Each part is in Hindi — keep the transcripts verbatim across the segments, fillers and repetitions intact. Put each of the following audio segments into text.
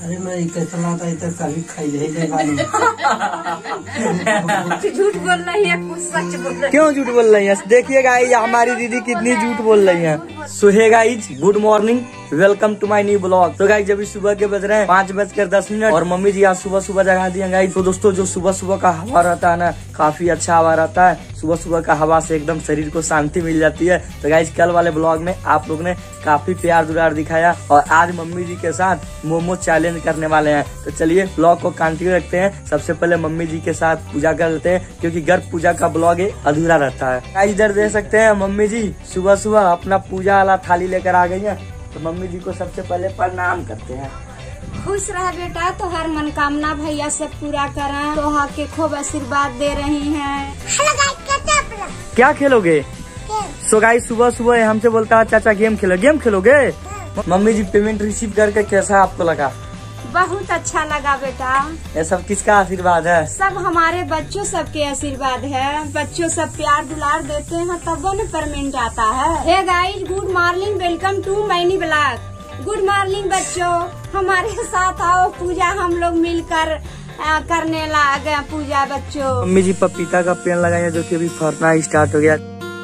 अरे मैं कैसा लाता है कभी खाई नहीं वाली। झूठ बोल रही है, कुछ सच बोल रही है। क्यों झूठ बोल रही है? देखिए गाइस हमारी दीदी कितनी झूठ बोल रही है। So hey guys good morning, welcome to my new blog. तो गाइस अभी सुबह के बज रहे हैं पाँच बजकर दस मिनट और मम्मी जी आज सुबह सुबह जगा दिए गाइस। तो दोस्तों जो सुबह सुबह का हवा रहता है ना, काफी अच्छा हवा रहता है। सुबह सुबह का हवा से एकदम शरीर को शांति मिल जाती है। तो गाइस कल वाले ब्लॉग में आप लोग ने काफी प्यार दुलार दिखाया और आज मम्मी जी के साथ मोमो चैलेंज करने वाले हैं। तो चलिए ब्लॉग को कंटिन्यू रखते हैं। सबसे पहले मम्मी जी के साथ पूजा कर लेते हैं क्योंकि गर्भ पूजा का ब्लॉग अधूरा रहता है। गाइस इधर देख सकते हैं मम्मी जी सुबह सुबह अपना पूजा वाला थाली लेकर आ गई है। तो मम्मी जी को सबसे पहले प्रणाम करते हैं। खुश रह बेटा, तो हर मनोकामना भैया सब पूरा करें, तो हाँ के खूब आशीर्वाद दे रही हैं। क्या खेलोगे? सो गाइस सुबह सुबह हमसे बोलता है चाचा गेम खेलो। गेम खेलोगे? मम्मी जी पेमेंट रिसीव करके कैसा आपको लगा? बहुत अच्छा लगा बेटा। ये सब किसका आशीर्वाद है? सब हमारे बच्चों सबके आशीर्वाद है। बच्चों सब प्यार दुलार देते हैं तब न पेमेंट आता है। Hey guys good morning, welcome to my new blog. Good morning बच्चों, हमारे साथ आओ पूजा हम लोग मिलकर आ, करने लगे पूजा बच्चों। मम्मी जी पपीता का पेड़ लगाए जो कि अभी फरना स्टार्ट हो गया।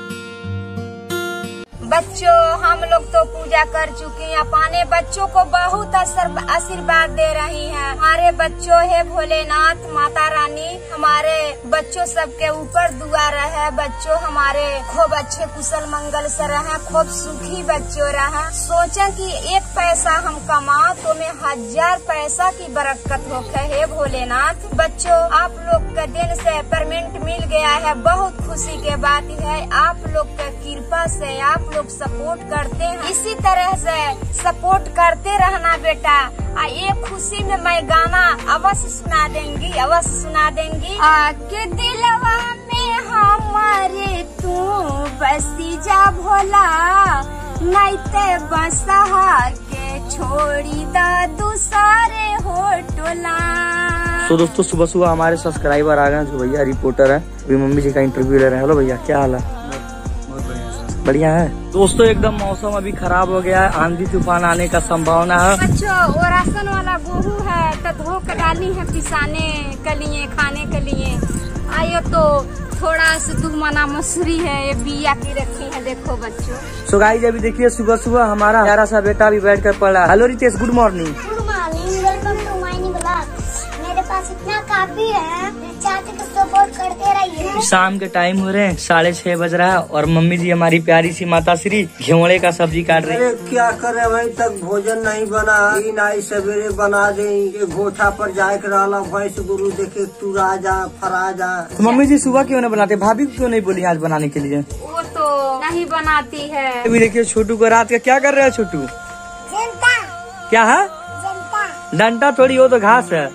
बच्चों हम लोग तो पूजा कर चुके हैं, अपने बच्चों को बहुत आशीर्वाद दे रही हैं। हमारे बच्चों है भोलेनाथ माता रानी हमारे बच्चों सबके ऊपर दुआ रहे। बच्चों हमारे खूब अच्छे कुशल मंगल से रहे, खूब सुखी बच्चों रहे। सोचा कि एक पैसा हम कमा तो मैं हजार पैसा की बरकत होके है भोलेनाथ। बच्चों आप लोग के दिन से पेमेंट मिल गया है, बहुत खुशी के बात है। आप लोग के कृपा से आप लोग सपोर्ट करते हैं, इसी तरह से सपोर्ट करते रहना बेटा। आ एक खुशी में मैं गाना अवश्य सुना देंगी, अवश्य सुना देंगी। आके दिलवा में हमारे तू बसी जा भोला, नहीं ते बसहा के छोड़ी दा दूसरे हो टोला। तो दोस्तों सुबह सुबह हमारे सब्सक्राइबर आ गए जो भैया रिपोर्टर है, अभी मम्मी जी का इंटरव्यू ले रहे हैं। हेलो भैया क्या हाल है? बढ़िया है। दोस्तों एकदम मौसम अभी खराब हो गया है, आंधी तूफान आने का संभावना है। बच्चों वो राशन वाला गेहूँ है तो धो कर डाली है पिसाने के लिए, खाने के लिए। आयो तो थोड़ा सा दो मना मसूरी है, ये बिया की रखी है देखो बच्चों। सो गाइस अभी देखिए सुबह सुबह हमारा प्यारा सा बेटा भी बैठ कर पढ़ रहा है। Hello Ritesh good morning. Good morning, welcome to my new blog. मेरे पास इतना काफी है, चाचा को सपोर्ट करते रहिए। शाम के टाइम हो रहे हैं, साढ़े छह बज रहा है और मम्मी जी हमारी प्यारी सी माता श्री घेवड़े का सब्जी काट रही है। क्या करे वही तक भोजन नहीं बना, नहीं सवेरे बना दे। गोठा पर जाए कर भैंस गुरु देखे तू राजा फरा जा। तो मम्मी जी सुबह क्यों नहीं बनाते? भाभी को क्यों नहीं बोली आज बनाने के लिए? वो तो नहीं बनाती है। अभी देखिए छोटू को रात का क्या कर रहे हैं? छोटू जनता क्या है? जनता डंडा थोड़ी, वो तो घास है।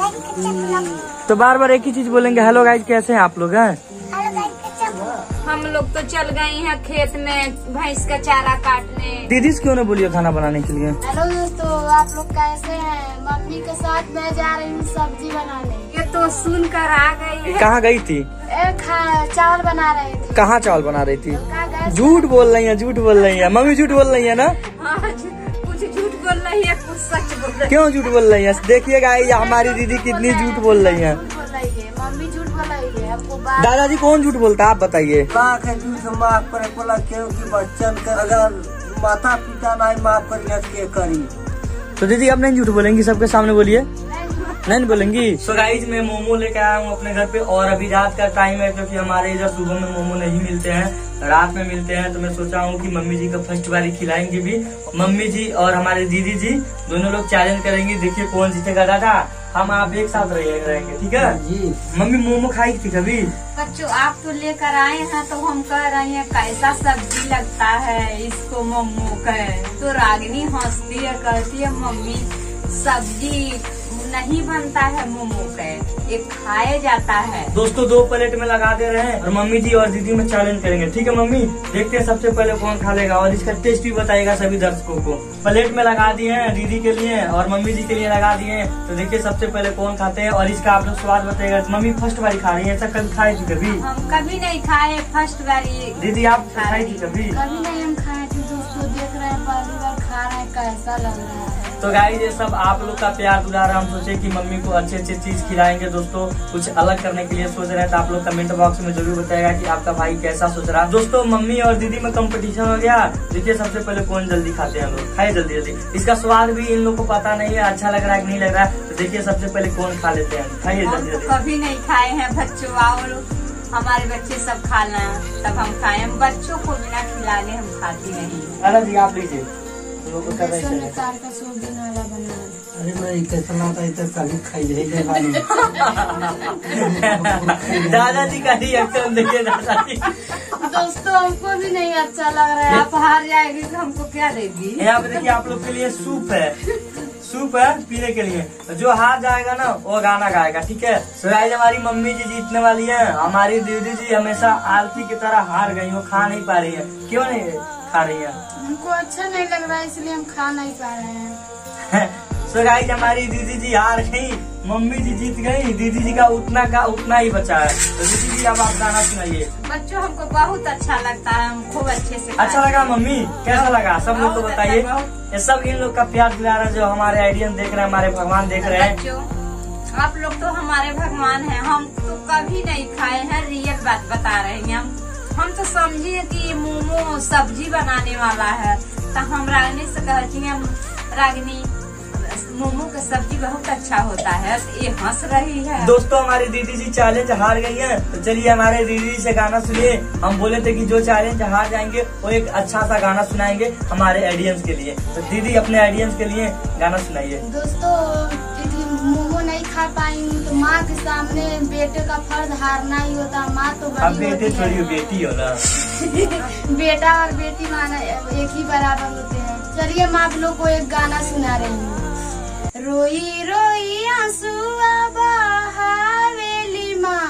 तो बार बार एक ही चीज बोलेंगे। हेलो गाइस कैसे हैं आप लोग? हैं हम लोग तो चल गए हैं खेत में भैंस का चारा काटने। दीदी से क्यों नहीं बोलिए खाना बनाने के लिए? हेलो दोस्तों, आप लोग कैसे हैं? मम्मी के साथ मैं जा रही हूँ सब्जी बनाने। ये तो सुन कर आ गई है। कहाँ गई थी? चावल बना रही थी। कहाँ चावल बना रही थी? झूठ बोल रही है, झूठ बोल रही है मम्मी, झूठ बोल रही है ना? हाँ, कुछ झूठ बोल रही है, कुछ सच बोल रही है। क्यों झूठ बोल रही है? देखिए गाइस हमारी दीदी कितनी झूठ बोल रही है। मम्मी झूठ बोल रही है आपको। दादाजी कौन झूठ बोलता है आप बताइए? माँ के झूठ माफ करे बोला क्योंकि बच्चन कर अगर माता पिता नहीं माफ करिए के करी। तो दीदी आप नहीं झूठ बोलेंगी, सबके सामने बोलिए। नहीं बोलेंगी। सो गाइस मैं मोमो लेके आया हूँ अपने घर पे और अभी रात का टाइम है क्योंकि हमारे इधर सुबह में मोमो नहीं मिलते हैं, रात में मिलते हैं। तो मैं सोचा हूँ कि मम्मी जी का फर्स्ट बारी खिलाएंगे भी। मम्मी जी और हमारे दीदी जी दोनों लोग चैलेंज करेंगे, देखिए कौन जीतेगा। दादा हम आप एक साथ रहेंगे ठीक है जी। मम्मी मोमो खाई थी कभी? बच्चों आप तो लेकर आए हैं तो हम कह रहे हैं कैसा सब्जी लगता है इसको मोमो का। तो रागिनी हंसती है, कहती है मम्मी सब्जी नहीं बनता है मोमो का, ये खाया जाता है। दोस्तों दो प्लेट में लगा दे रहे हैं और मम्मी जी और दीदी में चैलेंज करेंगे ठीक है मम्मी? देखते हैं सबसे पहले कौन खा लेगा और इसका टेस्ट भी बताएगा सभी दर्शकों को। प्लेट में लगा दिए हैं दीदी के लिए और मम्मी जी के लिए लगा दिए हैं। तो देखिए सबसे पहले कौन खाते हैं और इसका आप लोग स्वाद बताएगा। मम्मी फर्स्ट बारी खा रही है, ऐसा कभी खाई थी कभी? हम कभी नहीं खाए फर्स्ट बारी। दीदी आप खाई थी कभी? कभी नहीं हम खाए थे दोस्तों, देख रहे हैं पहली बार खा रहे हैं कैसा लग रहा है। तो तो गाइस ये सब आप लोग का प्यार दुलार, हम सोचे कि मम्मी को अच्छे अच्छे चीज खिलाएंगे दोस्तों, कुछ अलग करने के लिए सोच रहे हैं। तो आप लोग कमेंट बॉक्स में जरूर बताएगा कि आपका भाई कैसा सोच रहा है। दोस्तों मम्मी और दीदी में कंपटीशन हो गया। देखिए सबसे पहले कौन जल्दी खाते हैं लोग, खाए जल्दी जल्दी। इसका स्वाद भी इन लोग को पता नहीं है अच्छा लग रहा है कि नहीं लग रहा है। तो देखिए सबसे पहले कौन खा लेते हैं, खाइए जल्दी जल्दी। कभी नहीं खाए हैं बच्चों, और हमारे बच्चे सब खाना तब हम खाए। हम बच्चों को बिना खिलाने हम खाते नहीं। अरे जी आप लीजिए, लोग कर रहे हैं। अरे मैं इतना था इतना कभी खाई नहीं दादाजी का रिएक्शन देखिए दादाजी। दोस्तों हमको भी नहीं अच्छा लग रहा है, आप हार जाएगी तो हमको क्या देगी। यहाँ पे देखिए आप लोग के लिए सूप है, सूप है पीने के लिए। जो हार जाएगा ना वो गाना गाएगा, ठीक है। सो गाइस हमारी मम्मी जी जीतने वाली है। हमारी दीदी जी हमेशा आलती की तरह हार गई, वो खा नहीं पा रही है। क्यों नहीं खा रही है? हमको अच्छा नहीं लग रहा है इसलिए हम खा नहीं पा रहे हैं। सो गाइस हमारी दीदी जी हार गई, मम्मी जी जीत गई। दीदी जी का उतना का उतना ही बचा है। तो दीदी जी अब आप गाना सुनाइए। बच्चों हमको बहुत अच्छा लगता है, हम खूब अच्छे से अच्छा लगा मम्मी? कैसा लगा सब लोग को बताइए। ये सब इन लोग का प्यार दुलार है, जो हमारे आइडियन देख रहे हैं, हमारे भगवान देख रहे हैं। बच्चों आप लोग तो हमारे भगवान हैं, हम तो कभी नहीं खाए हैं, रियल बात बता रहे हैं। हम हम तो समझिए कि मोमो सब्जी बनाने वाला है, तो हम रागनी से कहती हैं रागनी मोमो का सब्जी बहुत अच्छा होता है। तो ये हंस रही है। दोस्तों हमारी दीदी जी चैलेंज हार गई है, तो चलिए हमारे दीदी जी से गाना सुनिए। हम बोले थे कि जो चैलेंज हार जाएंगे वो एक अच्छा सा गाना सुनाएंगे हमारे ऑडियंस के लिए। तो दीदी अपने ऑडियंस के लिए गाना सुनाइए। दोस्तों यदि मोमो नहीं खा पाएंगी तो माँ के सामने बेटे का फर्ज हारना ही होता। माँ तो अब बड़ी बेटे होती थोड़ी है। बेटी हो ना। बेटा और बेटी माना एक ही बराबर होते हैं। चलिए माँ आप लोग को एक गाना सुना रही हूँ। रोई रोई आंसुआ बहावेली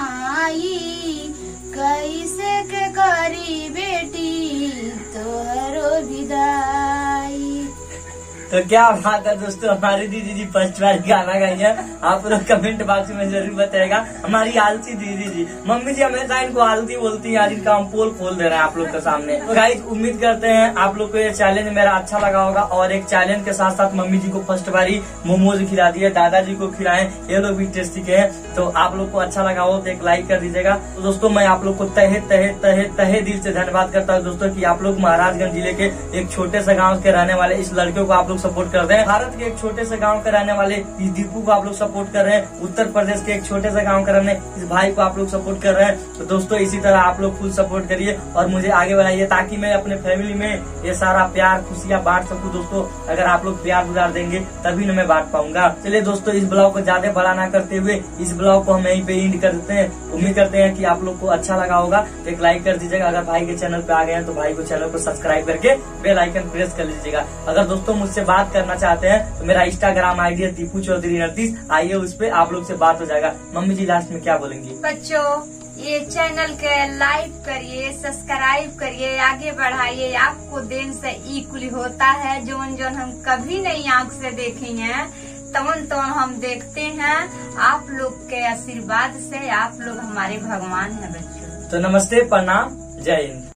माई, कैसे के करी बेटी तोहरो विदाई। तो क्या बात है दोस्तों, हमारी दीदी जी फर्स्ट बार गाना गाई है। आप लोग कमेंट बॉक्स में जरूर बताएगा। हमारी आलसी दीदी जी, मम्मी जी हमेशा इनको आलती बोलती है। आज इनका हम पोल खोल दे रहे हैं आप लोग के सामने। तो गाइस उम्मीद करते हैं आप लोग को ये चैलेंज मेरा अच्छा लगा होगा। और एक चैलेंज के साथ साथ मम्मी जी को फर्स्ट बारी मोमोज खिला दिए, दादाजी को खिलाए, ये लोग भी टेस्टी के हैं। तो आप लोग को अच्छा लगा हो तो एक लाइक कर दीजिएगा। तो दोस्तों मैं आप लोग को तहे तहे तहे तहे दिल से धन्यवाद करता हूँ दोस्तों कि आप लोग महाराजगंज जिले के एक छोटे से गाँव के रहने वाले इस लड़के को आप लोग सपोर्ट कर रहे हैं। भारत के एक छोटे से गांव के रहने वाले इस दीपू को आप लोग सपोर्ट कर रहे हैं। उत्तर प्रदेश के एक छोटे से गांव के रहने इस भाई को आप लोग सपोर्ट कर रहे हैं। तो दोस्तों इसी तरह आप लोग फुल सपोर्ट करिए और मुझे आगे बढ़ाइए, ताकि मैं अपने फैमिली में ये सारा प्यार खुशियां बांट सकूं। दोस्तों अगर आप लोग प्यार दुलार देंगे तभी न मैं बांट पाऊंगा। चलिए दोस्तों इस ब्लॉग को ज्यादा बड़ा ना करते हुए इस ब्लॉग को हम यहीं पे एंड कर देते हैं। उम्मीद करते हैं कि आप लोग को अच्छा लगा होगा। तो एक लाइक कर दीजिएगा। अगर भाई के चैनल पे आ गए हैं तो भाई को चैनल को सब्सक्राइब करके बेल आइकन प्रेस कर लीजिएगा। अगर दोस्तों मुझसे बात करना चाहते हैं तो मेरा इंस्टाग्राम आईडी है दीपू चौधरी उनतीस, आइए उस पे आप लोग से बात हो जाएगा। मम्मी जी लास्ट में क्या बोलेंगी? बच्चों ये चैनल के लाइक करिए, सब्सक्राइब करिए, आगे बढ़ाइए। आपको दिन से इक्वली होता है। जोन जोन हम कभी नहीं आँख से देखेंगे तवन तवन हम देखते हैं। आप लोग के आशीर्वाद से आप लोग हमारे भगवान हैं बच्चों। तो नमस्ते, प्रणाम, जय हिंद।